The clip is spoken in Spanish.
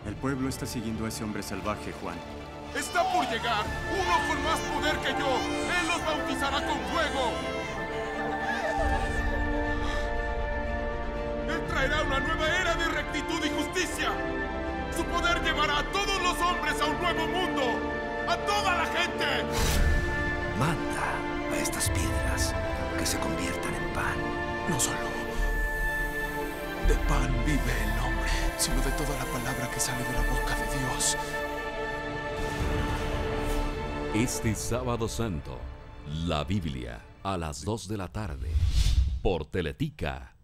El pueblo está siguiendo a ese hombre salvaje, Juan. ¡Está por llegar! ¡Uno con más poder que yo! ¡Él los bautizará con fuego! ¡Él traerá una nueva era de rectitud y justicia! ¡Su poder llevará a todos los hombres a un nuevo mundo! ¡A toda la gente! Manda a estas piedras que se conviertan en pan. No solo de pan vive el hombre, sino de toda la palabra que sale de la boca de Dios. Este sábado santo, la Biblia a las 2 de la tarde, por Teletica.